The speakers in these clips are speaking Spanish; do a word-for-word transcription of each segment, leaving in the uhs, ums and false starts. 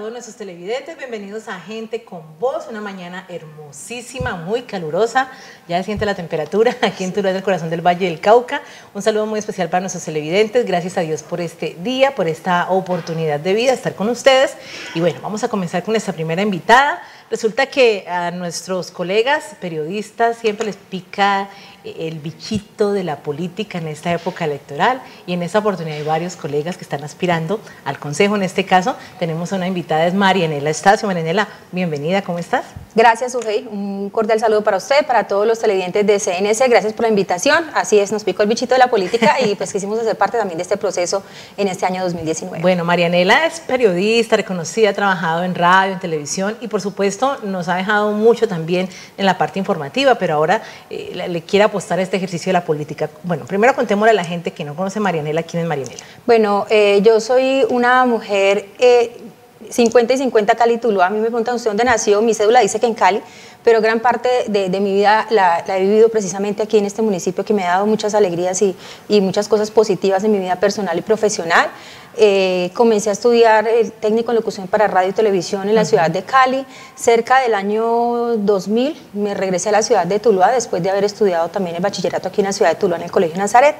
todos nuestros televidentes, bienvenidos a Gente con Voz, una mañana hermosísima, muy calurosa, ya se siente la temperatura aquí en Tuluá del corazón del Valle del Cauca. Un saludo muy especial para nuestros televidentes, gracias a Dios por este día, por esta oportunidad de vida, estar con ustedes. Y bueno, vamos a comenzar con nuestra primera invitada. Resulta que a nuestros colegas periodistas siempre les pica el bichito de la política en esta época electoral, y en esta oportunidad hay varios colegas que están aspirando al consejo. En este caso tenemos a una invitada, es Marianela Estacio. Marianela, bienvenida, ¿cómo estás? Gracias, Ujei, un cordial saludo para usted, para todos los televidentes de C N C, gracias por la invitación. Así es, nos picó el bichito de la política y pues quisimos hacer parte también de este proceso en este año dos mil diecinueve. Bueno, Marianela es periodista reconocida, ha trabajado en radio, en televisión y por supuesto nos ha dejado mucho también en la parte informativa, pero ahora eh, le, le quiere apostar a este ejercicio de la política. Bueno, primero contémosle a la gente que no conoce a Marianela, ¿quién es Marianela? Bueno, eh, yo soy una mujer eh, cincuenta y cincuenta Cali, Tuluá. A mí me preguntan usted dónde nació, mi cédula dice que en Cali, pero gran parte de, de mi vida la, la he vivido precisamente aquí en este municipio, que me ha dado muchas alegrías y, y muchas cosas positivas en mi vida personal y profesional. Eh, comencé a estudiar el técnico en locución para radio y televisión en la uh-huh. ciudad de Cali. Cerca del año dos mil me regresé a la ciudad de Tuluá después de haber estudiado también el bachillerato aquí en la ciudad de Tuluá en el Colegio Nazaret,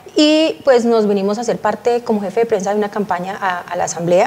y pues nos vinimos a hacer parte como jefe de prensa de una campaña a, a la asamblea.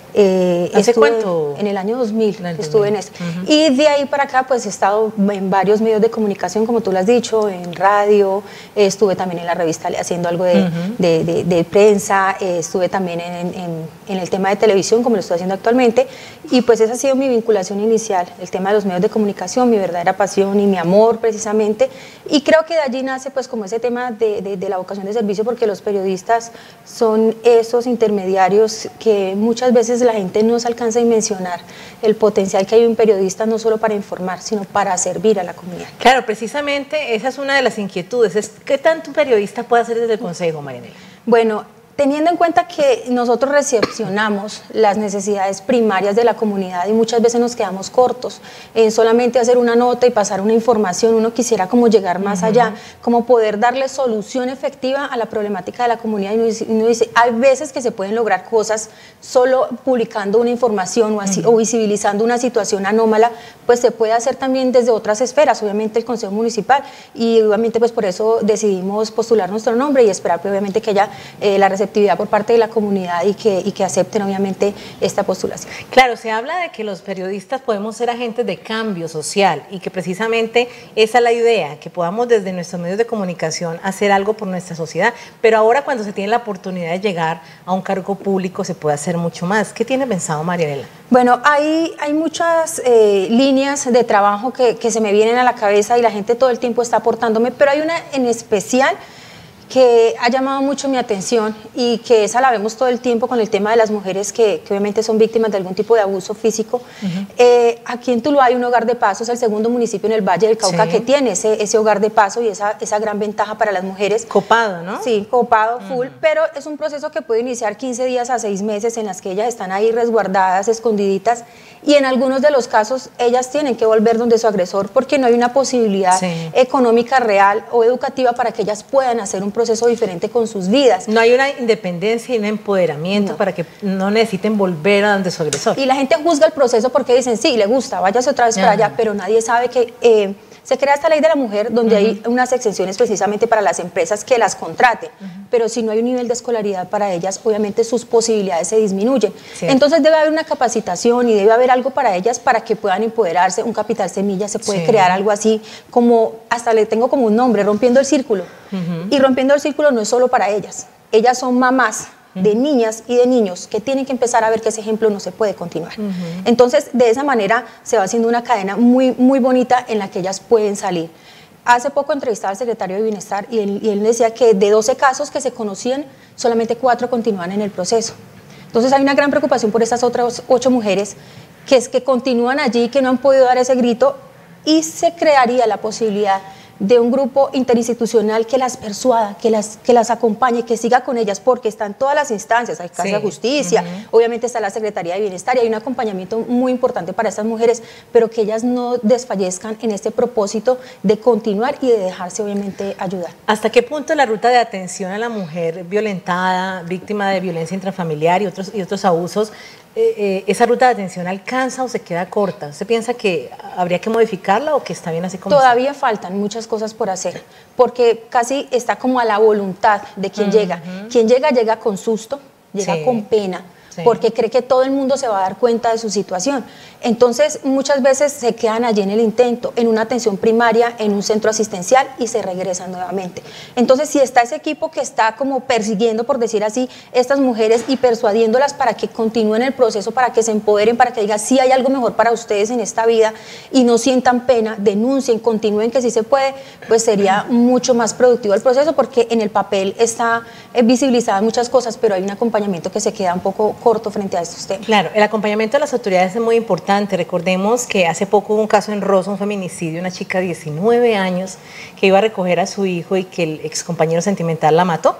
Eh, ¿Hace cuánto? En el año dos mil en el estuve en eso. Uh-huh. Y de ahí para acá pues he estado en varios medios de comunicación, como tú lo has dicho, en radio, eh, estuve también en la revista haciendo algo de, uh-huh. de, de, de prensa, eh, estuve también en, en, en el tema de televisión, como lo estoy haciendo actualmente, y pues esa ha sido mi vinculación inicial, el tema de los medios de comunicación, mi verdadera pasión y mi amor precisamente, y creo que de allí nace pues como ese tema de, de, de la vocación de servicio, porque los periodistas son esos intermediarios que muchas veces la gente no se alcanza a dimensionar el potencial que hay un periodista no solo para informar, sino para servir a la comunidad. Claro, precisamente esa es una de las inquietudes, es ¿qué tanto un periodista puede hacer desde el consejo, Marianela? Bueno, teniendo en cuenta que nosotros recepcionamos las necesidades primarias de la comunidad y muchas veces nos quedamos cortos en solamente hacer una nota y pasar una información, uno quisiera como llegar más uh-huh. allá, como poder darle solución efectiva a la problemática de la comunidad, y uno dice, uno dice hay veces que se pueden lograr cosas solo publicando una información o, así, uh-huh. o visibilizando una situación anómala, pues se puede hacer también desde otras esferas, obviamente el Consejo Municipal, y obviamente pues por eso decidimos postular nuestro nombre y esperar pues, obviamente que haya eh, la recepción por parte de la comunidad y que, y que acepten obviamente esta postulación. Claro, se habla de que los periodistas podemos ser agentes de cambio social y que precisamente esa es la idea, que podamos desde nuestros medios de comunicación hacer algo por nuestra sociedad, pero ahora cuando se tiene la oportunidad de llegar a un cargo público se puede hacer mucho más. ¿Qué tiene pensado Marianela? Bueno, hay, hay muchas eh, líneas de trabajo que, que se me vienen a la cabeza y la gente todo el tiempo está aportándome, pero hay una en especial que ha llamado mucho mi atención y que esa la vemos todo el tiempo con el tema de las mujeres que, que obviamente son víctimas de algún tipo de abuso físico. Uh-huh. eh, aquí en Tuluá hay un hogar de paso, es el segundo municipio en el Valle del Cauca sí. que tiene ese, ese hogar de paso y esa, esa gran ventaja para las mujeres. Copado, ¿no? Sí, copado, full, uh-huh. pero es un proceso que puede iniciar quince días a seis meses en las que ellas están ahí resguardadas, escondiditas, y en algunos de los casos ellas tienen que volver donde su agresor porque no hay una posibilidad sí. económica real o educativa para que ellas puedan hacer un proceso diferente con sus vidas. No hay una independencia y un empoderamiento no. para que no necesiten volver a donde su agresor. Y la gente juzga el proceso porque dicen, sí, le gusta, váyase otra vez uh-huh. para allá, pero nadie sabe que... Eh, se crea esta ley de la mujer donde uh-huh. hay unas exenciones precisamente para las empresas que las contraten, uh-huh. pero si no hay un nivel de escolaridad para ellas, obviamente sus posibilidades se disminuyen. Sí. Entonces debe haber una capacitación y debe haber algo para ellas para que puedan empoderarse, un capital semilla, se puede sí. crear algo así como, hasta le tengo como un nombre, rompiendo el círculo. Uh-huh. Y rompiendo el círculo no es solo para ellas, ellas son mamás de niñas y de niños que tienen que empezar a ver que ese ejemplo no se puede continuar. Uh-huh. Entonces, de esa manera se va haciendo una cadena muy, muy bonita en la que ellas pueden salir. Hace poco entrevistaba al secretario de Bienestar y él, y él decía que de doce casos que se conocían, solamente cuatro continúan en el proceso. Entonces, hay una gran preocupación por estas otras ocho mujeres que es que continúan allí, que no han podido dar ese grito, y se crearía la posibilidad de un grupo interinstitucional que las persuada, que las, que las acompañe, que siga con ellas, porque están todas las instancias, hay Casa sí. de Justicia, uh-huh. obviamente está la Secretaría de Bienestar, y hay un acompañamiento muy importante para estas mujeres, pero que ellas no desfallezcan en este propósito de continuar y de dejarse obviamente ayudar. ¿Hasta qué punto la ruta de atención a la mujer violentada, víctima de violencia intrafamiliar y otros, y otros abusos, eh, eh, esa ruta de atención alcanza o se queda corta? ¿Usted piensa que habría que modificarla o que está bien así como Todavía está? faltan muchas cosas por hacer, porque casi está como a la voluntad de quien uh-huh. llega. Quien llega, llega con susto, llega sí. con pena, sí. porque cree que todo el mundo se va a dar cuenta de su situación. Entonces, muchas veces se quedan allí en el intento, en una atención primaria, en un centro asistencial y se regresan nuevamente. Entonces, si está ese equipo que está como persiguiendo, por decir así, estas mujeres y persuadiéndolas para que continúen el proceso, para que se empoderen, para que digan, sí hay algo mejor para ustedes en esta vida y no sientan pena, denuncien, continúen, que sí se puede, pues sería mucho más productivo el proceso, porque en el papel está visibilizadas muchas cosas, pero hay un acompañamiento que se queda un poco corto frente a estos temas. Claro, el acompañamiento de las autoridades es muy importante. Recordemos que hace poco hubo un caso en Rosa, un feminicidio, una chica de diecinueve años que iba a recoger a su hijo y que el ex compañero sentimental la mató.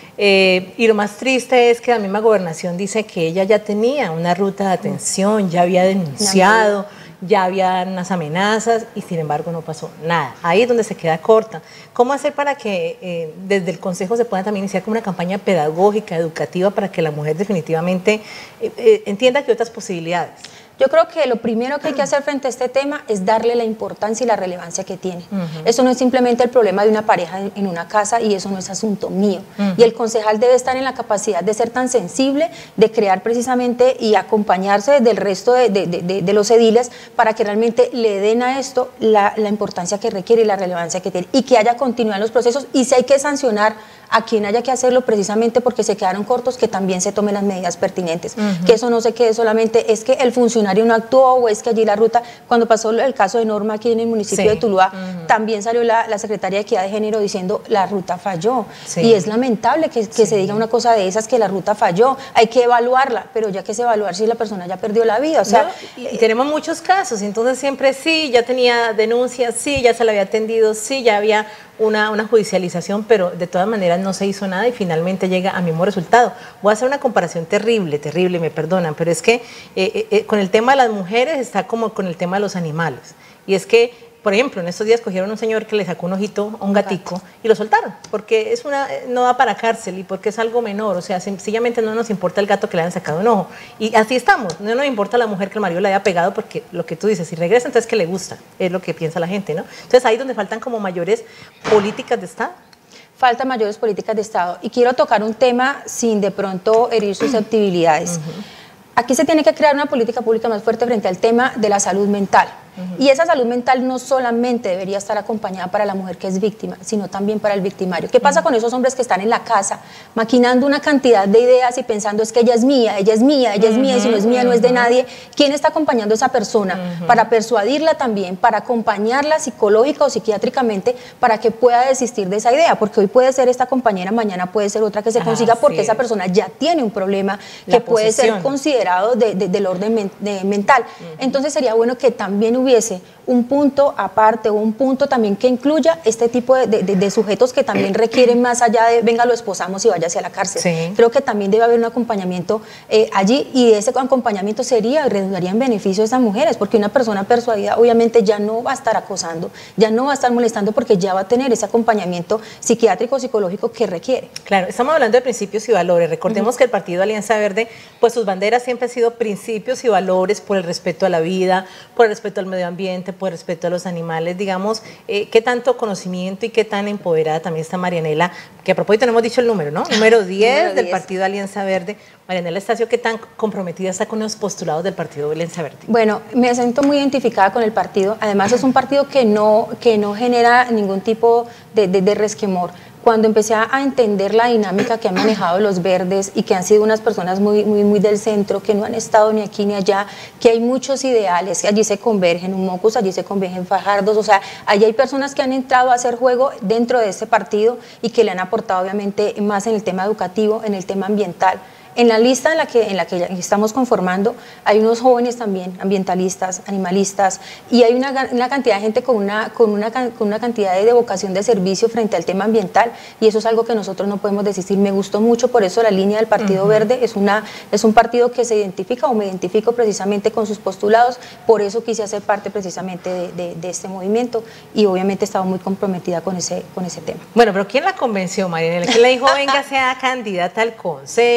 Eh, y lo más triste es que la misma gobernación dice que ella ya tenía una ruta de atención, ya había denunciado, ya había unas amenazas y sin embargo no pasó nada. Ahí es donde se queda corta. ¿Cómo hacer para que eh, desde el Consejo se pueda también iniciar como una campaña pedagógica, educativa, para que la mujer definitivamente eh, eh, entienda que hay otras posibilidades? Yo creo que lo primero que hay que hacer frente a este tema es darle la importancia y la relevancia que tiene. Uh-huh. Eso no es simplemente el problema de una pareja en una casa y eso no es asunto mío. Uh-huh. Y el concejal debe estar en la capacidad de ser tan sensible, de crear precisamente y acompañarse del resto de, de, de, de los ediles para que realmente le den a esto la, la importancia que requiere y la relevancia que tiene y que haya continuidad en los procesos, y si hay que sancionar a quien haya que hacerlo precisamente porque se quedaron cortos, que también se tomen las medidas pertinentes. Uh-huh. Que eso no se quede solamente, es que el funcionario no actuó o es que allí la ruta, cuando pasó el caso de Norma aquí en el municipio sí. de Tuluá, uh-huh. también salió la, la Secretaría de Equidad de Género diciendo la ruta falló. Sí. Y es lamentable que, que sí. se diga una cosa de esas, que la ruta falló, hay que evaluarla, pero ya que se evaluar si la persona ya perdió la vida. O sea, no, y eh, tenemos muchos casos, entonces siempre sí, ya tenía denuncias, sí, ya se la había atendido, sí, ya había Una, una judicialización, pero de todas maneras no se hizo nada y finalmente llega al mismo resultado. Voy a hacer una comparación terrible, terrible, me perdonan, pero es que eh, eh, con el tema de las mujeres está como con el tema de los animales. Y es que, por ejemplo, en estos días cogieron a un señor que le sacó un ojito a un gatico y lo soltaron, porque es una, no va para cárcel y porque es algo menor, o sea, sencillamente no nos importa el gato que le hayan sacado un ojo. Y así estamos, no nos importa la mujer que el marido le haya pegado, porque lo que tú dices, si regresa, entonces que le gusta, es lo que piensa la gente, ¿no? Entonces ahí es donde faltan como mayores políticas de Estado. Faltan mayores políticas de Estado. Y quiero tocar un tema sin de pronto herir susceptibilidades. Uh-huh. Aquí se tiene que crear una política pública más fuerte frente al tema de la salud mental. Uh-huh. Y esa salud mental no solamente debería estar acompañada para la mujer que es víctima, sino también para el victimario. ¿Qué pasa uh-huh. con esos hombres que están en la casa maquinando una cantidad de ideas y pensando es que ella es mía, ella es mía, ella uh-huh. es mía, y si no es mía uh-huh. no es de nadie? ¿Quién está acompañando a esa persona uh-huh. para persuadirla también, para acompañarla psicológica o psiquiátricamente para que pueda desistir de esa idea? Porque hoy puede ser esta compañera, mañana puede ser otra que se consiga, porque sí. esa persona ya tiene un problema la que puede posesión. ser considerado de, de, del orden men, de, mental. Uh-huh. Entonces sería bueno que también hubiese un punto aparte o un punto también que incluya este tipo de, de, de sujetos que también requieren más allá de venga, lo esposamos y vaya hacia la cárcel. Sí. Creo que también debe haber un acompañamiento eh, allí, y ese acompañamiento sería, redundaría en beneficio de esas mujeres, porque una persona persuadida obviamente ya no va a estar acosando, ya no va a estar molestando, porque ya va a tener ese acompañamiento psiquiátrico, psicológico que requiere. Claro, estamos hablando de principios y valores. Recordemos uh-huh. que el Partido Alianza Verde, pues sus banderas siempre han sido principios y valores por el respeto a la vida, por el respeto al medio ambiente, por el respeto a los animales, digamos, eh, qué tanto conocimiento y qué tan empoderada también está Marianela, que a propósito no hemos dicho el número, ¿no? Número diez del Partido Alianza Verde. Marianela Estacio, ¿qué tan comprometida está con los postulados del Partido Alianza Verde? Bueno, me siento muy identificada con el partido, además es un partido que no, que no genera ningún tipo de, de, de resquemor. Cuando empecé a entender la dinámica que han manejado los verdes y que han sido unas personas muy, muy, muy del centro, que no han estado ni aquí ni allá, que hay muchos ideales, que allí se convergen un Mocus, allí se convergen Fajardos, o sea, allí hay personas que han entrado a hacer juego dentro de este partido y que le han aportado obviamente más en el tema educativo, en el tema ambiental. En la lista en la, que, en la que estamos conformando hay unos jóvenes también, ambientalistas, animalistas, y hay una, una cantidad de gente con una, con, una, con una cantidad de, de vocación de servicio frente al tema ambiental, y eso es algo que nosotros no podemos desistir. Me gustó mucho, por eso la línea del Partido uh-huh. Verde es, una, es un partido que se identifica, o me identifico precisamente con sus postulados, por eso quise hacer parte precisamente de, de, de este movimiento, y obviamente estaba muy comprometida con ese, con ese tema. Bueno, pero ¿quién la convenció, Marianela? ¿Quién le dijo, venga, sea candidata al consejo?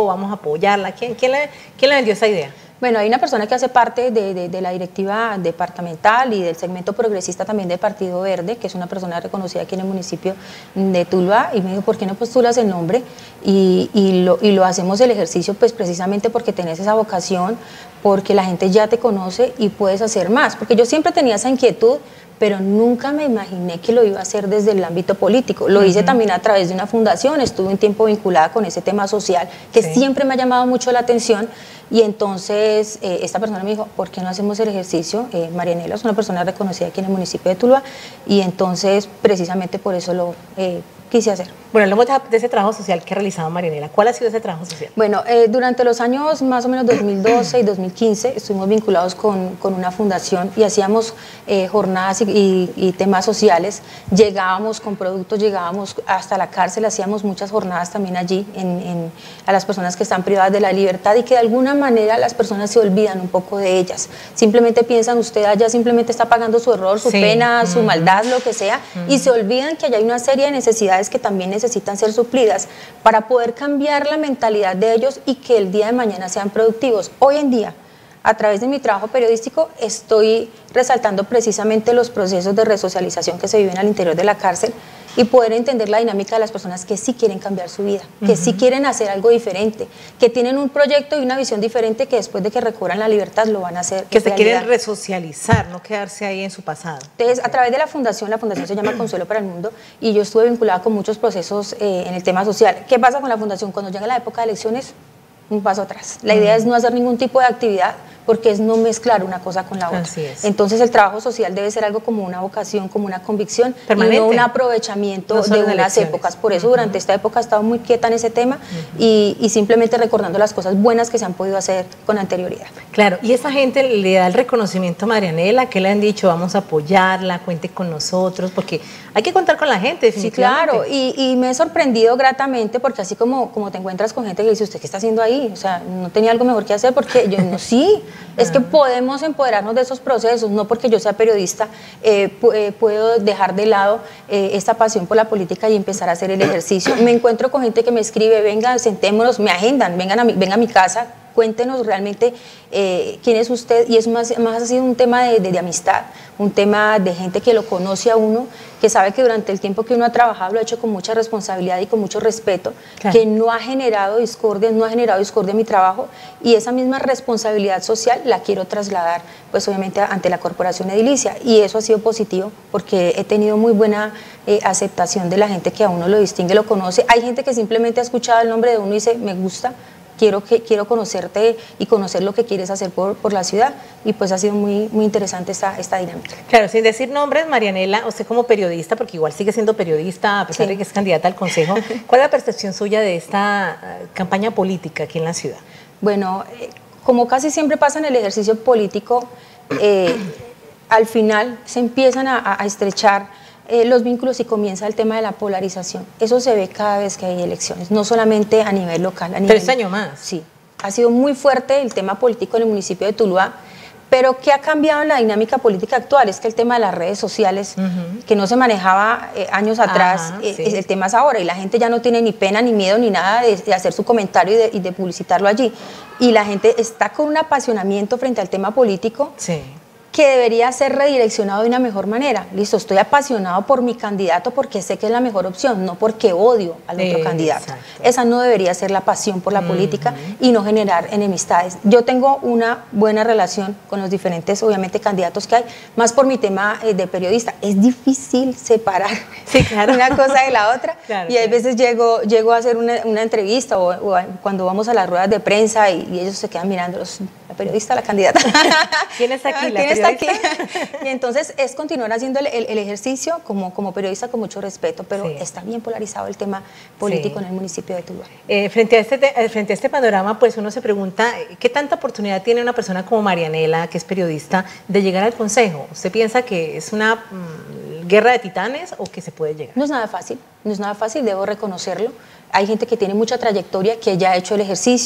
dijo vamos a apoyarla? ¿Quién, quién, le, quién le vendió esa idea? Bueno, hay una persona que hace parte de, de, de la directiva departamental y del segmento progresista también del Partido Verde, que es una persona reconocida aquí en el municipio de Tuluá, y me dijo, ¿por qué no postulas el nombre? Y, y, lo, y lo hacemos el ejercicio pues precisamente porque tenés esa vocación, porque la gente ya te conoce y puedes hacer más, porque yo siempre tenía esa inquietud, pero nunca me imaginé que lo iba a hacer desde el ámbito político. Lo uh-huh. hice también a través de una fundación, estuve un tiempo vinculada con ese tema social, que sí. siempre me ha llamado mucho la atención, y entonces eh, esta persona me dijo, ¿por qué no hacemos el ejercicio? Eh, Marianela es una persona reconocida aquí en el municipio de Tuluá, y entonces precisamente por eso lo eh, quise hacer. Bueno, hablamos de ese trabajo social que realizaba Marianela. ¿Cuál ha sido ese trabajo social? Bueno, eh, durante los años más o menos dos mil doce y dos mil quince estuvimos vinculados con, con una fundación y hacíamos eh, jornadas y, y, y temas sociales. Llegábamos con productos, llegábamos hasta la cárcel, hacíamos muchas jornadas también allí en, en, a las personas que están privadas de la libertad y que de alguna manera las personas se olvidan un poco de ellas. Simplemente piensan, usted allá simplemente está pagando su error, su sí. pena, uh-huh. su maldad, lo que sea, uh-huh. y se olvidan que allá hay una serie de necesidades que también necesitan ser suplidas para poder cambiar la mentalidad de ellos y que el día de mañana sean productivos. Hoy en día, a través de mi trabajo periodístico, estoy resaltando precisamente los procesos de resocialización que se viven al interior de la cárcel y poder entender la dinámica de las personas que sí quieren cambiar su vida, que uh-huh. sí quieren hacer algo diferente, que tienen un proyecto y una visión diferente que después de que recobran la libertad lo van a hacer. Que se quieren resocializar, no quedarse ahí en su pasado. Entonces, a través de la fundación, la fundación se llama Consuelo para el Mundo, y yo estuve vinculada con muchos procesos eh, en el tema social. ¿Qué pasa con la fundación? Cuando llega la época de elecciones, un paso atrás. La idea uh-huh. es no hacer ningún tipo de actividad, porque es no mezclar una cosa con la otra. Así es. Entonces el trabajo social debe ser algo como una vocación, como una convicción, permanente, y no un aprovechamiento no de unas elecciones. épocas. Por eso uh-huh. durante esta época he estado muy quieta en ese tema uh-huh. y, y simplemente recordando las cosas buenas que se han podido hacer con anterioridad. Claro, y esa gente le da el reconocimiento a Marianela, que le han dicho vamos a apoyarla, cuente con nosotros, porque hay que contar con la gente, definitivamente. Sí, claro, y, y me he sorprendido gratamente porque así como, como te encuentras con gente que dice, ¿usted qué está haciendo ahí? O sea, no tenía algo mejor que hacer, porque yo no, sí, es que podemos empoderarnos de esos procesos, no porque yo sea periodista eh, puedo dejar de lado eh, esta pasión por la política y empezar a hacer el ejercicio. Me encuentro con gente que me escribe, venga, sentémonos, me agendan, vengan a mi, venga a mi casa, cuéntenos realmente eh, quién es usted, y es más, más ha sido un tema de, de, de amistad, un tema de gente que lo conoce a uno, que sabe que durante el tiempo que uno ha trabajado lo ha hecho con mucha responsabilidad y con mucho respeto, claro. que no ha generado discordia, no ha generado discordia en mi trabajo, y esa misma responsabilidad social la quiero trasladar, pues obviamente ante la Corporación Edilicia, y eso ha sido positivo porque he tenido muy buena eh, aceptación de la gente que a uno lo distingue, lo conoce. Hay gente que simplemente ha escuchado el nombre de uno y dice, me gusta, Quiero, que, quiero conocerte y conocer lo que quieres hacer por, por la ciudad, y pues ha sido muy, muy interesante esta, esta dinámica. Claro, sin decir nombres, Marianela, usted como periodista, porque igual sigue siendo periodista a pesar sí. de que es candidata al Consejo, ¿cuál es la percepción suya de esta uh, campaña política aquí en la ciudad? Bueno, eh, como casi siempre pasa en el ejercicio político, eh, al final se empiezan a, a estrechar Eh, los vínculos y comienza el tema de la polarización. Eso se ve cada vez que hay elecciones, no solamente a nivel local. A nivel, Tres años más. Sí, ha sido muy fuerte el tema político en el municipio de Tuluá, pero ¿qué ha cambiado en la dinámica política actual? Es que el tema de las redes sociales, uh-huh. que no se manejaba eh, años atrás, Ajá, eh, sí. el tema es ahora, y la gente ya no tiene ni pena, ni miedo, ni nada de, de hacer su comentario y de, y de publicitarlo allí. Y la gente está con un apasionamiento frente al tema político, sí. que debería ser redireccionado de una mejor manera. Listo, estoy apasionado por mi candidato porque sé que es la mejor opción, no porque odio al otro eh, candidato. Exacto. Esa no debería ser la pasión por la uh-huh. política y no generar enemistades. Yo tengo una buena relación con los diferentes, obviamente, candidatos que hay, más por mi tema eh, de periodista. Es difícil separar sí, claro. una cosa de la otra, claro, y hay claro. veces llego, llego a hacer una, una entrevista o, o cuando vamos a las ruedas de prensa y, y ellos se quedan mirándolos, la periodista, la candidata. ¿Quién está aquí? ¿Quién está aquí? Y entonces es continuar haciendo el, el, el ejercicio como, como periodista con mucho respeto, pero sí. está bien polarizado el tema político sí. en el municipio de Tuluá. Eh, frente, a este, frente a este panorama, pues uno se pregunta, ¿qué tanta oportunidad tiene una persona como Marianela, que es periodista, de llegar al Consejo? ¿Usted piensa que es una mmm, guerra de titanes o que se puede llegar? No es nada fácil, no es nada fácil, debo reconocerlo. Hay gente que tiene mucha trayectoria, que ya ha hecho el ejercicio.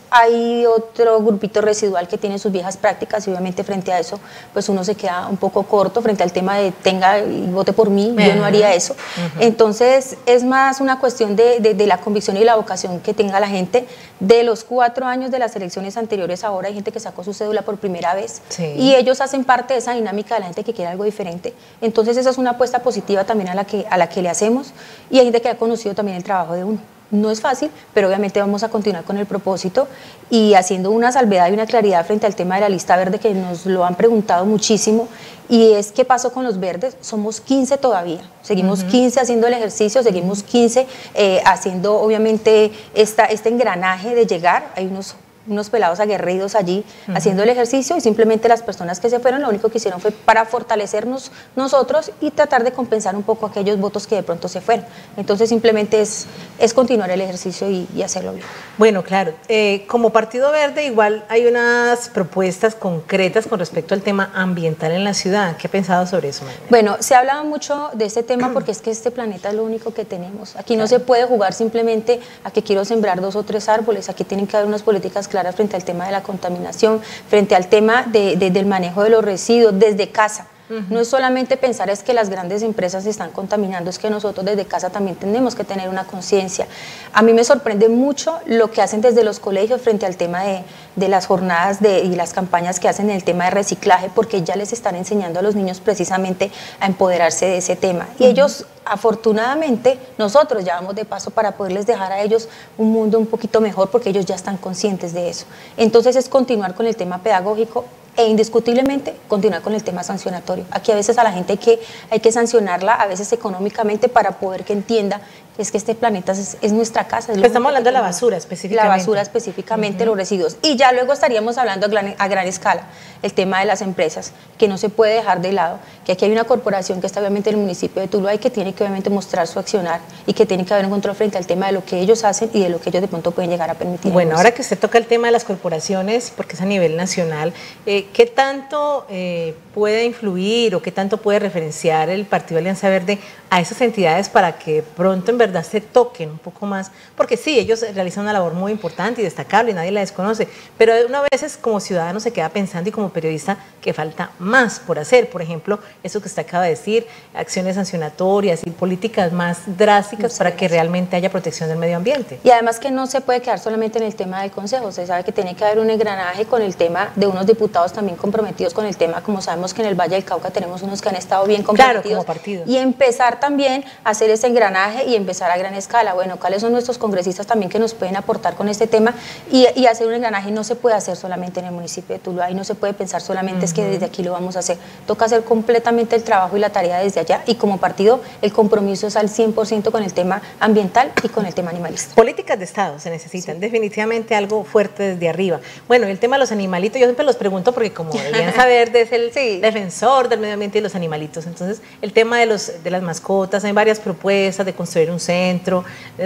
hay otro grupito residual que tiene sus viejas prácticas y obviamente frente a eso pues uno se queda un poco corto frente al tema de tenga y vote por mí, uh-huh. yo no haría eso. Uh-huh. Entonces es más una cuestión de, de, de la convicción y la vocación que tenga la gente. De los cuatro años de las elecciones anteriores ahora hay gente que sacó su cédula por primera vez sí. y ellos hacen parte de esa dinámica de la gente que quiere algo diferente. Entonces esa es una apuesta positiva también a la que, a la que le hacemos y hay gente que ha conocido también el trabajo de uno. No es fácil, pero obviamente vamos a continuar con el propósito y haciendo una salvedad y una claridad frente al tema de la lista verde que nos lo han preguntado muchísimo y es qué pasó con los verdes. Somos quince todavía, seguimos uh-huh. quince haciendo el ejercicio, seguimos quince eh, haciendo obviamente esta, este engranaje de llegar. Hay unos unos pelados aguerridos allí uh-huh. haciendo el ejercicio y simplemente las personas que se fueron lo único que hicieron fue para fortalecernos nosotros y tratar de compensar un poco aquellos votos que de pronto se fueron. Entonces simplemente es, es continuar el ejercicio y, y hacerlo bien. Bueno, claro, eh, como Partido Verde igual hay unas propuestas concretas con respecto al tema ambiental en la ciudad. ¿Qué ha pensado sobre eso, María? Bueno, se ha hablado mucho de este tema porque es que este planeta es lo único que tenemos. Aquí claro. no se puede jugar simplemente a que quiero sembrar dos o tres árboles, aquí tienen que haber unas políticas claras frente al tema de la contaminación, frente al tema de, de, del manejo de los residuos desde casa. Uh-huh. No es solamente pensar es que las grandes empresas están contaminando, es que nosotros desde casa también tenemos que tener una conciencia. A mí me sorprende mucho lo que hacen desde los colegios frente al tema de, de las jornadas de, y las campañas que hacen en el tema de reciclaje, porque ya les están enseñando a los niños precisamente a empoderarse de ese tema. Y uh-huh. ellos, afortunadamente, nosotros ya vamos de paso para poderles dejar a ellos un mundo un poquito mejor, porque ellos ya están conscientes de eso. Entonces es continuar con el tema pedagógico, e indiscutiblemente continuar con el tema sancionatorio. Aquí a veces a la gente hay que, hay que sancionarla, a veces económicamente, para poder que entienda es que este planeta es, es nuestra casa. Es Estamos hablando de la basura específicamente. La basura específicamente, uh-huh. los residuos. Y ya luego estaríamos hablando a gran, a gran escala el tema de las empresas, que no se puede dejar de lado, que aquí hay una corporación que está obviamente en el municipio de Tuluá y que tiene que obviamente mostrar su accionar y que tiene que haber un control frente al tema de lo que ellos hacen y de lo que ellos de pronto pueden llegar a permitir. Bueno, ahora que usted toca el tema de las corporaciones, porque es a nivel nacional, eh, ¿qué tanto eh, puede influir o qué tanto puede referenciar el Partido Alianza Verde a esas entidades para que pronto en verdad se toquen un poco más? Porque sí, ellos realizan una labor muy importante y destacable y nadie la desconoce, pero una vez como ciudadano se queda pensando y como periodista que falta más por hacer. Por ejemplo, eso que usted acaba de decir, acciones sancionatorias y políticas más drásticas sí, para que realmente haya protección del medio ambiente. Y además que no se puede quedar solamente en el tema del consejo, se sabe que tiene que haber un engranaje con el tema de unos diputados también comprometidos con el tema, como sabemos que en el Valle del Cauca tenemos unos que han estado bien comprometidos. Claro, como partido. Y empezar también a hacer ese engranaje y empezar a gran escala. Bueno, ¿cuáles son nuestros congresistas también que nos pueden aportar con este tema? Y, y hacer un engranaje no se puede hacer solamente en el municipio de Tuluá y no se puede pensar solamente uh-huh. es que desde aquí lo vamos a hacer. Toca hacer completamente el trabajo y la tarea desde allá y como partido el compromiso es al cien por ciento con el tema ambiental y con el tema animalista. Políticas de Estado se necesitan, sí. definitivamente algo fuerte desde arriba. Bueno, el tema de los animalitos, yo siempre los pregunto porque como Alianza Verde es el sí. defensor del medio ambiente y los animalitos, entonces el tema de, los, de las mascotas, hay varias propuestas de construir un centro,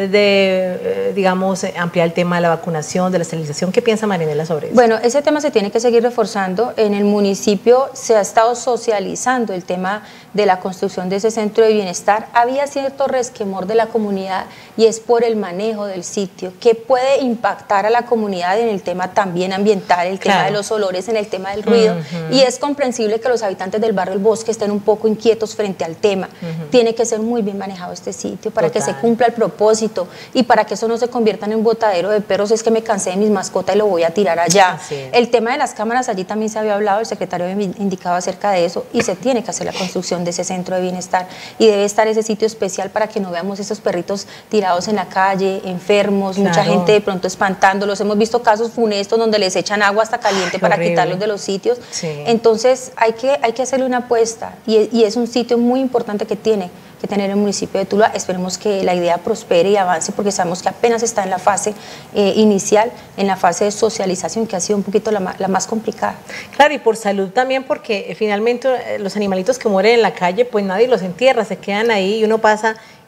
de, digamos, ampliar el tema de la vacunación, de la esterilización. ¿Qué piensa Marinela sobre eso? Bueno, ese tema se tiene que seguir reforzando. En el municipio se ha estado socializando el tema de la construcción de ese centro de bienestar. Había cierto resquemor de la comunidad y es por el manejo del sitio, que puede impactar a la comunidad en el tema también ambiental, el tema claro. de los olores, en el tema del ruido, uh-huh. y es comprensible que los habitantes del barrio El Bosque estén un poco inquietos frente al tema. Uh-huh. Tiene que ser muy bien manejado este sitio para Total. que se cumpla el propósito y para que eso no se convierta en un botadero de perros, es que me cansé de mis mascotas y lo voy a tirar allá. El tema de las cámaras, allí también se había hablado, el secretario había indicado acerca de eso y se tiene que hacer la construcción de ese centro de bienestar y debe estar ese sitio especial para que no veamos esos perritos tirados en la calle, enfermos, claro. mucha gente de pronto espantándolos. Hemos visto casos funestos donde les echan agua hasta caliente Ay, para horrible. quitarlos de los sitios. Sí. Entonces hay que, hay que hacerle una apuesta y, y es un sitio muy importante que tiene que tener el municipio de Tuluá. Esperemos que la idea prospere y avance porque sabemos que apenas está en la fase eh, inicial, en la fase de socialización, que ha sido un poquito la, la más complicada. Claro, y por salud también, porque finalmente los animalitos que mueren en la calle, pues nadie los entierra, se quedan ahí y uno pasa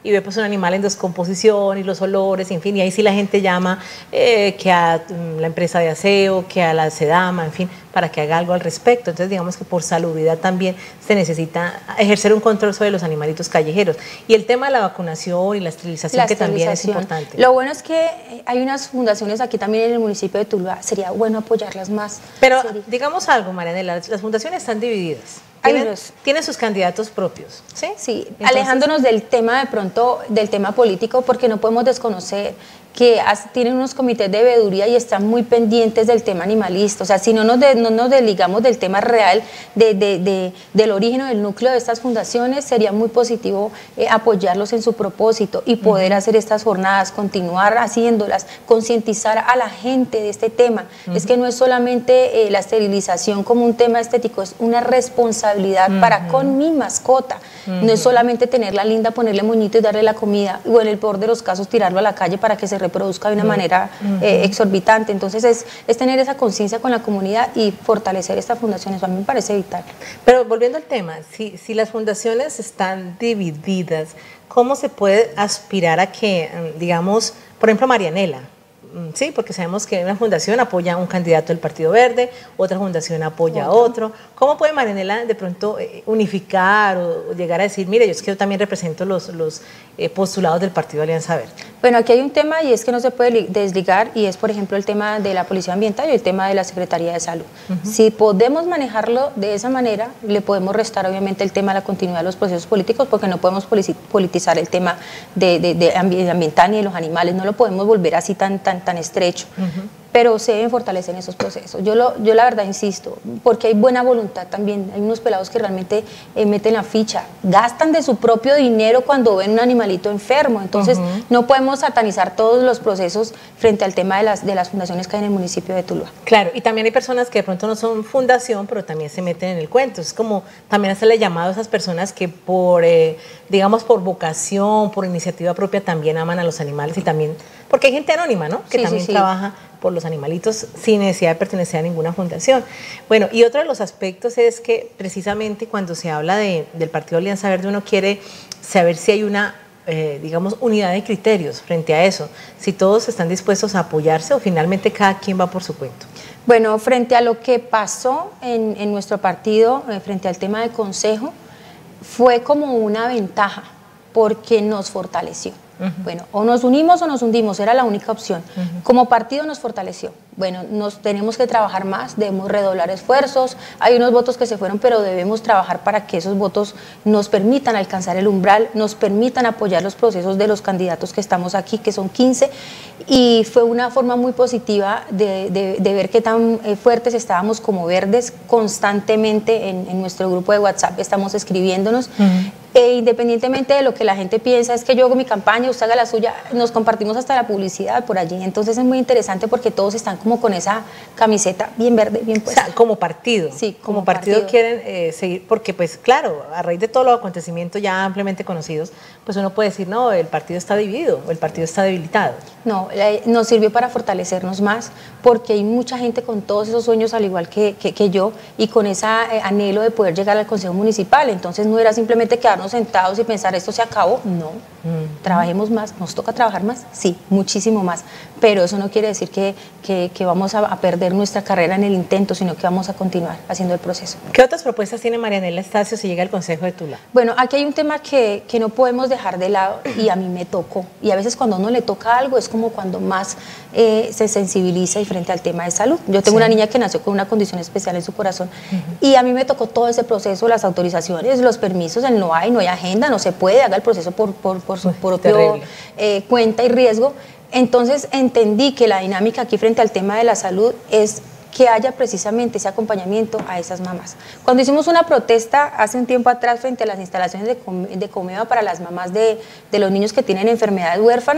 y ve pues un animal en descomposición y los olores, en fin, y ahí sí la gente llama eh, que a um, la empresa de aseo, que a la Sedama, en fin, para que haga algo al respecto. Entonces digamos que por salubridad también se necesita ejercer un control sobre los animalitos callejeros. Y el tema de la vacunación y la esterilización, la que también es esterilización. importante. Lo bueno es que hay unas fundaciones aquí también en el municipio de Tuluá, sería bueno apoyarlas más. Pero sería. digamos algo, Marianela, las fundaciones están divididas. Tienen, tienen sus candidatos propios, ¿sí? Sí, Entonces, alejándonos del tema de pronto, del tema político, porque no podemos desconocer que as, tienen unos comités de veeduría y están muy pendientes del tema animalista. O sea, si no nos, de, no nos desligamos del tema real, de, de, de, del origen o del núcleo de estas fundaciones, sería muy positivo eh, apoyarlos en su propósito y poder uh-huh. hacer estas jornadas, continuar haciéndolas, concientizar a la gente de este tema. Uh-huh. Es que no es solamente eh, la esterilización como un tema estético, es una responsabilidad uh-huh. para con mi mascota. Uh-huh. No es solamente tenerla linda, ponerle moñito y darle la comida, o en el peor de los casos tirarlo a la calle para que se reproduzca de una uh-huh. manera eh, exorbitante. Entonces es, es tener esa conciencia con la comunidad y fortalecer esta fundación, eso a mí me parece vital. Pero volviendo al tema, si, si las fundaciones están divididas, ¿cómo se puede aspirar a que, digamos, por ejemplo, Marianela? Sí, porque sabemos que una fundación apoya a un candidato del Partido Verde, otra fundación apoya a otro. ¿Cómo puede Marianela de pronto unificar o llegar a decir, mire, yo es que yo también represento los, los eh, postulados del Partido Alianza Verde? Bueno, aquí hay un tema y es que no se puede desligar y es, por ejemplo, el tema de la Policía Ambiental y el tema de la Secretaría de Salud. Uh-huh. Si podemos manejarlo de esa manera, le podemos restar obviamente el tema de la continuidad de los procesos políticos, porque no podemos politizar el tema de, de, de ambiental ni de los animales, no lo podemos volver así tan, tan, tan estrecho. Uh-huh. Pero se deben fortalecer esos procesos. Yo, lo, yo la verdad insisto, porque hay buena voluntad también, hay unos pelados que realmente eh, meten la ficha, gastan de su propio dinero cuando ven un animalito enfermo, entonces uh-huh. no podemos satanizar todos los procesos frente al tema de las, de las fundaciones que hay en el municipio de Tuluá. Claro, y también hay personas que de pronto no son fundación, pero también se meten en el cuento, es como también hacerle llamado a esas personas que por, eh, digamos, por vocación, por iniciativa propia también aman a los animales y también, porque hay gente anónima, ¿no? Que sí, también sí, sí. trabaja por los animalitos sin necesidad de pertenecer a ninguna fundación. Bueno, y otro de los aspectos es que precisamente cuando se habla de, del Partido Alianza Verde uno quiere saber si hay una, eh, digamos, unidad de criterios frente a eso, si todos están dispuestos a apoyarse o finalmente cada quien va por su cuento. Bueno, frente a lo que pasó en, en nuestro partido, eh, frente al tema del consejo, fue como una ventaja porque nos fortaleció. Uh-huh. Bueno, o nos unimos o nos hundimos, era la única opción. Uh-huh. Como partido nos fortaleció. Bueno, nos tenemos que trabajar más, debemos redoblar esfuerzos, hay unos votos que se fueron, pero debemos trabajar para que esos votos nos permitan alcanzar el umbral, nos permitan apoyar los procesos de los candidatos que estamos aquí, que son quince, y fue una forma muy positiva de, de, de ver qué tan fuertes estábamos como verdes constantemente en, en nuestro grupo de WhatsApp, estamos escribiéndonos. Uh-huh. E independientemente de lo que la gente piensa, es que yo hago mi campaña, usted haga la suya, nos compartimos hasta la publicidad por allí, entonces es muy interesante porque todos están como con esa camiseta bien verde, bien puesta. O sea, como partido. Sí, como, como partido, partido quieren eh, seguir, porque pues claro, a raíz de todos los acontecimientos ya ampliamente conocidos, pues uno puede decir, no, el partido está dividido, o el partido está debilitado. No, eh, nos sirvió para fortalecernos más, porque hay mucha gente con todos esos sueños, al igual que, que, que yo, y con ese eh, anhelo de poder llegar al Consejo Municipal, entonces no era simplemente quedarnos sentados y pensar esto se acabó, no, mm. trabajemos más, nos toca trabajar más, sí, muchísimo más, pero eso no quiere decir que, que, que vamos a, a perder nuestra carrera en el intento, sino que vamos a continuar haciendo el proceso. ¿Qué otras propuestas tiene Marianela Estacio si llega al Consejo de Tuluá? Bueno, aquí hay un tema que, que no podemos dejar de lado y a mí me tocó, y a veces cuando a uno le toca algo es como cuando más eh, se sensibiliza y frente al tema de salud. Yo tengo sí. una niña que nació con una condición especial en su corazón uh-huh. y a mí me tocó todo ese proceso, las autorizaciones, los permisos, el no hay, no hay agenda, no se puede, haga el proceso por, por, por su propio eh, cuenta y riesgo. Entonces entendí que la dinámica aquí frente al tema de la salud es que haya precisamente ese acompañamiento a esas mamás. Cuando hicimos una protesta hace un tiempo atrás frente a las instalaciones de, de Comeva para las mamás de, de los niños que tienen enfermedades huérfanas,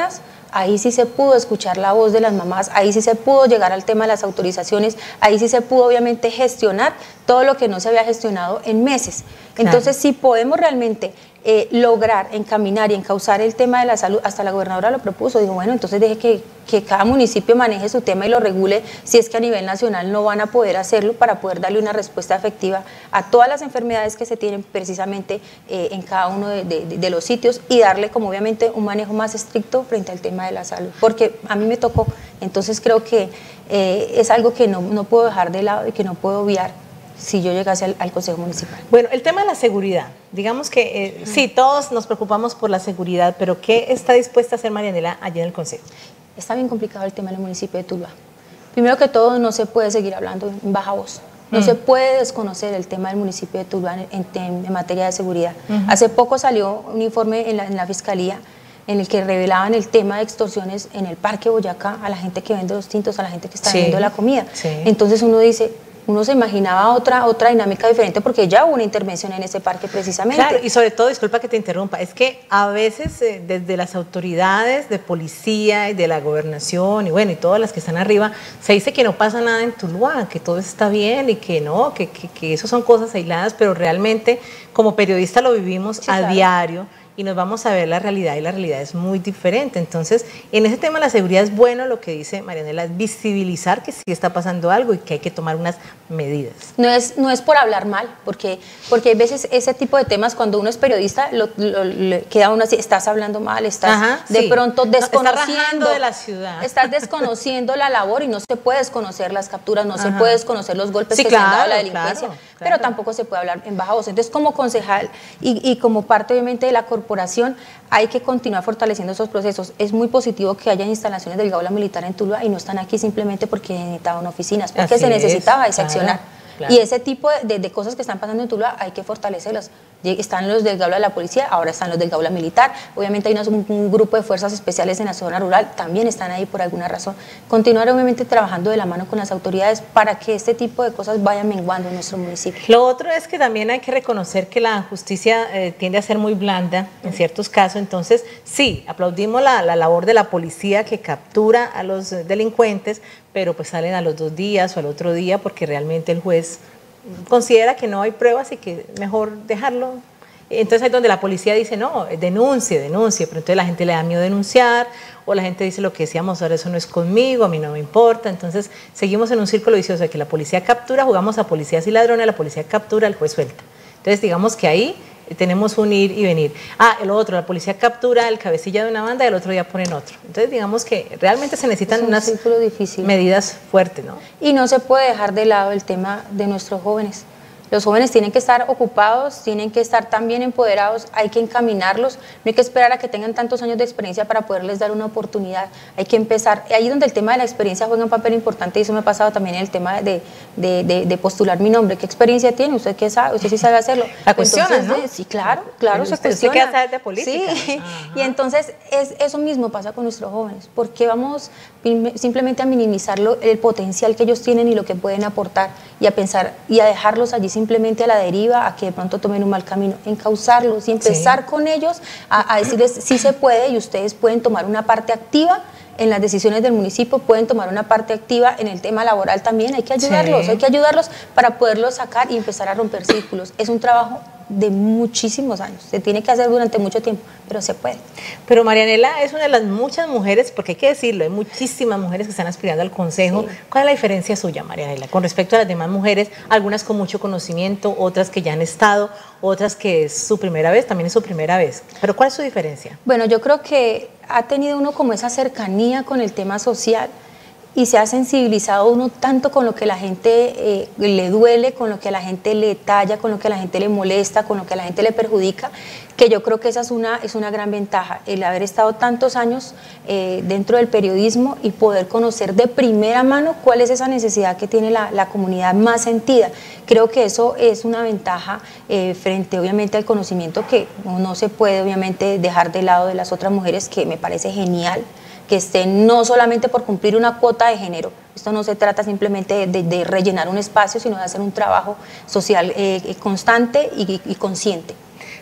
ahí sí se pudo escuchar la voz de las mamás, ahí sí se pudo llegar al tema de las autorizaciones, ahí sí se pudo obviamente gestionar todo lo que no se había gestionado en meses. Claro. Entonces, si podemos realmente eh, lograr encaminar y encauzar el tema de la salud, hasta la gobernadora lo propuso, dijo, bueno, entonces deje que, que cada municipio maneje su tema y lo regule, si es que a nivel nacional no van a poder hacerlo, para poder darle una respuesta efectiva a todas las enfermedades que se tienen precisamente eh, en cada uno de, de, de los sitios, y darle como obviamente un manejo más estricto frente al tema de la salud, porque a mí me tocó, entonces creo que eh, es algo que no, no puedo dejar de lado y que no puedo obviar si yo llegase al, al Consejo Municipal. Bueno, el tema de la seguridad, digamos que eh, sí, todos nos preocupamos por la seguridad, pero ¿qué está dispuesta a hacer Marianela allí en el Consejo? Está bien complicado el tema del municipio de Tuluá. Primero que todo, no se puede seguir hablando en baja voz. No mm. se puede desconocer el tema del municipio de Tuluá en, en, en materia de seguridad. Uh-huh. Hace poco salió un informe en la, en la Fiscalía en el que revelaban el tema de extorsiones en el Parque Boyacá a la gente que vende los tintos, a la gente que está sí. vendiendo la comida. Sí. Entonces uno dice, uno se imaginaba otra, otra dinámica diferente, porque ya hubo una intervención en ese parque precisamente. Claro, y sobre todo, disculpa que te interrumpa, es que a veces eh, desde las autoridades de policía y de la gobernación y bueno, y todas las que están arriba, se dice que no pasa nada en Tuluá, que todo está bien y que no, que, que, que eso son cosas aisladas, pero realmente como periodistas lo vivimos sí, a claro. diario, y nos vamos a ver la realidad, y la realidad es muy diferente. Entonces, en ese tema de la seguridad es bueno lo que dice Marianela, es visibilizar que sí está pasando algo y que hay que tomar unas medidas. No es, no es por hablar mal, porque, porque hay veces ese tipo de temas, cuando uno es periodista, lo, lo, lo queda uno así, estás hablando mal, estás Ajá, de sí. pronto desconociendo está de la ciudad. Estás desconociendo la labor, y no se puede desconocer las capturas, no Ajá. se puede desconocer los golpes sí, que claro, se han dado a la delincuencia, claro, claro. pero tampoco se puede hablar en baja voz. Entonces, como concejal y, y como parte obviamente de la corporación, hay que continuar fortaleciendo esos procesos. Es muy positivo que haya instalaciones del Gaula Militar en Tuluá, y no están aquí simplemente porque necesitaban oficinas, porque Así se necesitaba es, seccionar. Claro, claro. Y ese tipo de, de cosas que están pasando en Tuluá hay que fortalecerlas. Están los del Gaula de la Policía, ahora están los del Gaula Militar, obviamente hay una, un, un grupo de fuerzas especiales en la zona rural, también están ahí por alguna razón. Continuar obviamente trabajando de la mano con las autoridades para que este tipo de cosas vayan menguando en nuestro municipio. Lo otro es que también hay que reconocer que la justicia eh, tiende a ser muy blanda en ciertos casos, entonces sí, aplaudimos la, la labor de la policía que captura a los delincuentes, pero pues salen a los dos días o al otro día porque realmente el juez considera que no hay pruebas y que mejor dejarlo. Entonces ahí es donde la policía dice, no, denuncie, denuncie, pero entonces la gente le da miedo denunciar, o la gente dice lo que decíamos, ahora eso no es conmigo, a mí no me importa. Entonces seguimos en un círculo vicioso de que la policía captura, jugamos a policías y ladrones, la policía captura, el juez suelta. Entonces digamos que ahí tenemos un ir y venir. Ah, el otro, la policía captura el cabecilla de una banda y el otro día ponen otro. Entonces digamos que realmente se necesitan unas difícil. medidas fuertes, ¿no? Y no se puede dejar de lado el tema de nuestros jóvenes. Los jóvenes tienen que estar ocupados, tienen que estar también empoderados, hay que encaminarlos, no hay que esperar a que tengan tantos años de experiencia para poderles dar una oportunidad, hay que empezar, ahí donde el tema de la experiencia juega un papel importante, y eso me ha pasado también en el tema de, de, de, de postular mi nombre. ¿Qué experiencia tiene? ¿Usted qué sabe? ¿Usted sí sabe hacerlo? La cuestiona, ¿no? Sí, claro, claro, usted, se cuestiona. ¿Usted qué sabe de política? Sí, y entonces es, eso mismo pasa con nuestros jóvenes, porque vamos simplemente a minimizar lo, el potencial que ellos tienen y lo que pueden aportar, y a pensar, y a dejarlos allí simplemente a la deriva, a que de pronto tomen un mal camino, encauzarlos y empezar sí. con ellos a, a decirles sí se puede, y ustedes pueden tomar una parte activa en las decisiones del municipio, pueden tomar una parte activa en el tema laboral también, hay que ayudarlos, sí. hay que ayudarlos para poderlos sacar y empezar a romper círculos. Es un trabajo de muchísimos años, se tiene que hacer durante mucho tiempo, pero se puede. Pero Marianela es una de las muchas mujeres, porque hay que decirlo, hay muchísimas mujeres que están aspirando al consejo. Sí. ¿Cuál es la diferencia suya, Marianela, con respecto a las demás mujeres? Algunas con mucho conocimiento, otras que ya han estado, otras que es su primera vez, también es su primera vez. ¿Pero cuál es su diferencia? Bueno, yo creo que ha tenido uno como esa cercanía con el tema social, y se ha sensibilizado uno tanto con lo que la gente eh, le duele, con lo que a la gente le talla, con lo que a la gente le molesta, con lo que a la gente le perjudica, que yo creo que esa es una, es una gran ventaja, el haber estado tantos años eh, dentro del periodismo y poder conocer de primera mano cuál es esa necesidad que tiene la, la comunidad más sentida. Creo que eso es una ventaja eh, frente obviamente al conocimiento que no se puede obviamente dejar de lado de las otras mujeres, que me parece genial que estén no solamente por cumplir una cuota de género. Esto no se trata simplemente de, de rellenar un espacio, sino de hacer un trabajo social eh, constante y, y consciente.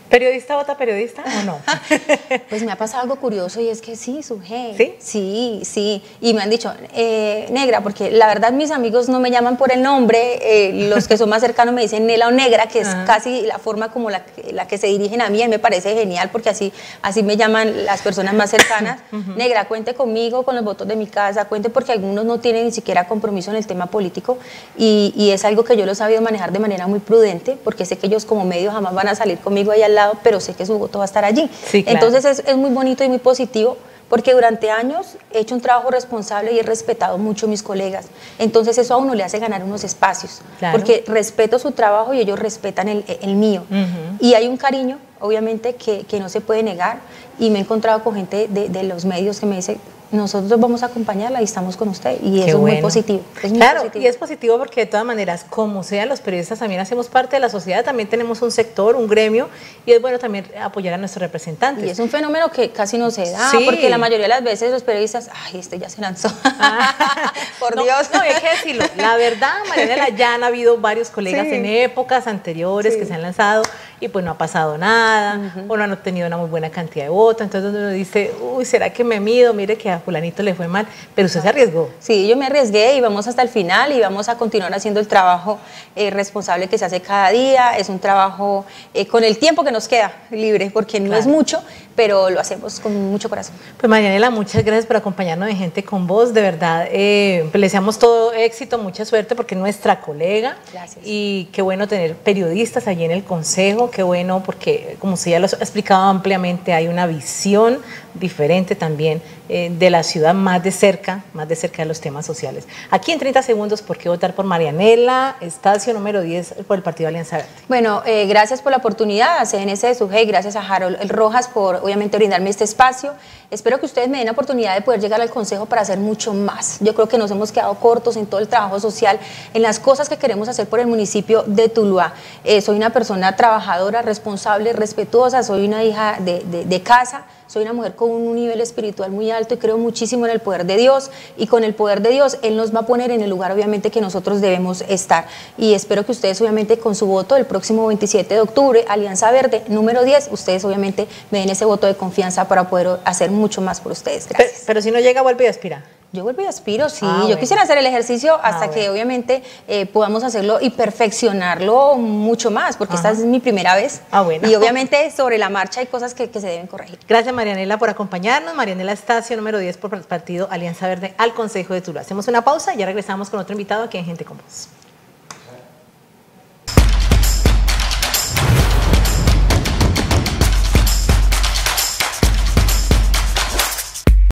¿Periodista vota periodista o no? Pues me ha pasado algo curioso y es que sí, Sujei. ¿Sí? Sí, sí. Y me han dicho, eh, negra, porque la verdad mis amigos no me llaman por el nombre, eh, los que son más cercanos me dicen Nela o negra, que es uh-huh. casi la forma como la, la que se dirigen a mí, y me parece genial porque así, así me llaman las personas más cercanas. Uh-huh. Negra, cuente conmigo, con los votos de mi casa, cuente porque algunos no tienen ni siquiera compromiso en el tema político y, y es algo que yo lo he sabido manejar de manera muy prudente porque sé que ellos como medio jamás van a salir conmigo ahí al lado, pero sé que su voto va a estar allí. Sí, claro. Entonces es, es muy bonito y muy positivo porque durante años he hecho un trabajo responsable y he respetado mucho a mis colegas. Entonces eso a uno le hace ganar unos espacios, claro. porque respeto su trabajo y ellos respetan el, el mío. Uh-huh. Y hay un cariño, obviamente, que, que no se puede negar y me he encontrado con gente de, de los medios que me dice, nosotros vamos a acompañarla y estamos con usted y eso Qué es bueno. muy positivo. Es muy claro, positivo. Y es positivo porque de todas maneras, como sean los periodistas también hacemos parte de la sociedad, también tenemos un sector, un gremio y es bueno también apoyar a nuestros representantes. Y es un fenómeno que casi no se da, sí. porque la mayoría de las veces los periodistas, ay, este ya se lanzó, ah. por no, Dios. No, hay que decirlo, la verdad, Marianela, ya han habido varios colegas sí. en épocas anteriores sí. que se han lanzado y pues no ha pasado nada, uh-huh. o no han obtenido una muy buena cantidad de votos, entonces uno dice, uy, ¿será que me mido? Mire que a fulanito le fue mal, pero usted se arriesgó. Sí, yo me arriesgué y vamos hasta el final y vamos a continuar haciendo el trabajo eh, responsable que se hace cada día, es un trabajo eh, con el tiempo que nos queda libre, porque no claro. es mucho, pero lo hacemos con mucho corazón. Pues Marianela, muchas gracias por acompañarnos de Gente con Voz, de verdad, eh, pues le deseamos todo éxito, mucha suerte, porque es nuestra colega. Gracias. Y qué bueno tener periodistas allí en el consejo, qué bueno, porque como usted ya lo ha explicado ampliamente, hay una visión diferente también eh, de la ciudad más de cerca, más de cerca de los temas sociales. Aquí en treinta segundos, ¿por qué votar por Marianela, Estacio número diez por el Partido Alianza Verde? Bueno, eh, gracias por la oportunidad, a C N S de Sujei, gracias a Harold Rojas por obviamente brindarme este espacio. Espero que ustedes me den la oportunidad de poder llegar al consejo para hacer mucho más. Yo creo que nos hemos quedado cortos en todo el trabajo social, en las cosas que queremos hacer por el municipio de Tuluá. Eh, soy una persona trabajadora, responsable, respetuosa, soy una hija de, de, de casa, soy una mujer con un nivel espiritual muy alto y creo muchísimo en el poder de Dios y con el poder de Dios Él nos va a poner en el lugar obviamente que nosotros debemos estar y espero que ustedes obviamente con su voto el próximo veintisiete de octubre, Alianza Verde número diez, ustedes obviamente me den ese voto de confianza para poder hacer mucho más por ustedes. Gracias. Pero, pero si no llega, vuelve y aspira. Yo vuelvo y aspiro, sí. Ah, yo bueno. quisiera hacer el ejercicio hasta ah, que bueno. obviamente eh, podamos hacerlo y perfeccionarlo mucho más, porque Ajá. esta es mi primera vez. Ah, bueno. Y obviamente sobre la marcha hay cosas que, que se deben corregir. Gracias, Marianela, por acompañarnos. Marianela Estacio, número diez por el Partido Alianza Verde al Consejo de Tuluá. Hacemos una pausa y ya regresamos con otro invitado aquí en Gente con Voz.